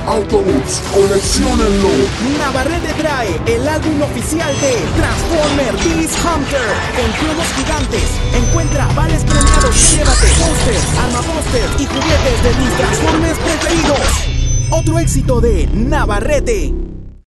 Autobots, colecciónenlo. Navarrete trae el álbum oficial de Transformer Beast Hunter con cromos gigantes. Encuentra vales premiados y llévate pósters, armapósters y juguetes de tus Transformers preferidos. Otro éxito de Navarrete.